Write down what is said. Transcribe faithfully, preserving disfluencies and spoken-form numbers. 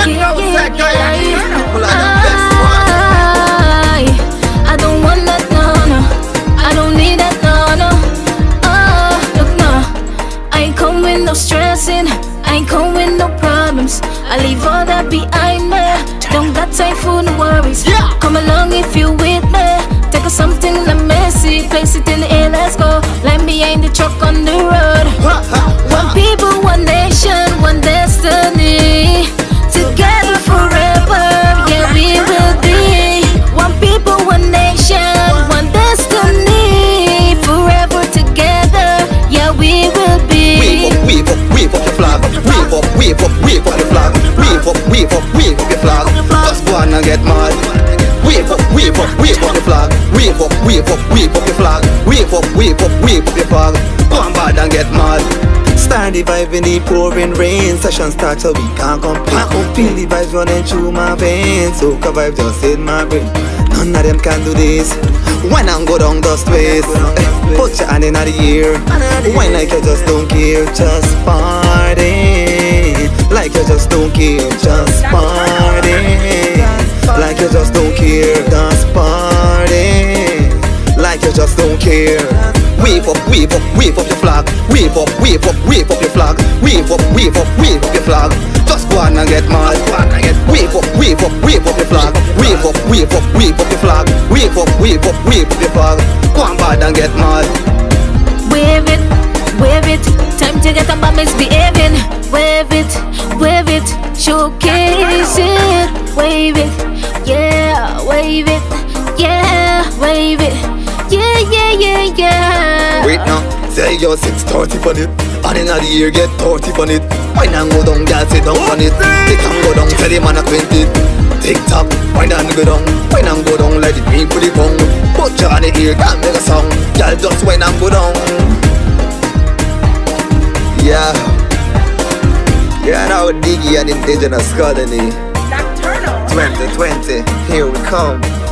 yeah, yeah, yeah. People are the best ones. I, I don't want that, no, no. I don't need that, no, no. Oh, look, no. I ain't come with no stressing. I ain't come with no problems. I leave all that behind me. Don't got time for no worries. Yeah. Come along if you with me. Take us something like messy, place it in the air, let's go. Line behind the truck on the road. One people, one nation, one destiny. Together forever, yeah we will be. One people, one nation, one destiny. Forever together, yeah we will be. Wave up, wave up, wave up your flag. Wave up, wave up, wave up your flag. Wave up, wave up, wave up your flag. Just go on and get mad. Wave up, wave up, wave up your flag. Wave up, wave up, wave up your flag. Wave up, wave up, wave up your flag. Go on bad and get mad. Start the vibe in the pouring rain. Session starts so we can't complain. Feel the vibes running through my veins. Soca vibe just in my brain. None of them can do this. When I go down the space, put your hand in the air. Why like you just don't care, just party. Like you just don't care, just party. Like you just don't care, just party. Like you just don't care. Wave up, wave up, wave up your flag. Wave up, wave up, wave up your flag. Wave up, wave up, wave up your flag. Just go on and get mad. Wave up, wave up, wave up your flag. Wave up, wave up, wave up your flag. Wave up, wave up, wave up your flag. Go on bad and get mad. Wave it, wave it. Time to get up and misbehaving. Wave it, wave it. Showcase it. Wave it, yeah, wave it, yeah, wave it. Yeah, yeah, yeah, yeah. Wait now, say you're six thirty on it. And in the year get thirty on it. Why not go down, girl, sit down on it. They can go down, say the man a twenty. Tick tock, why not go down? Why not go down, let it be for the tongue. Put your hand in the ear, can't make a song. Girl, just why not go down? Yeah. Yeah, now Diggy and Indigenous Colony. twenty twenty, here we come.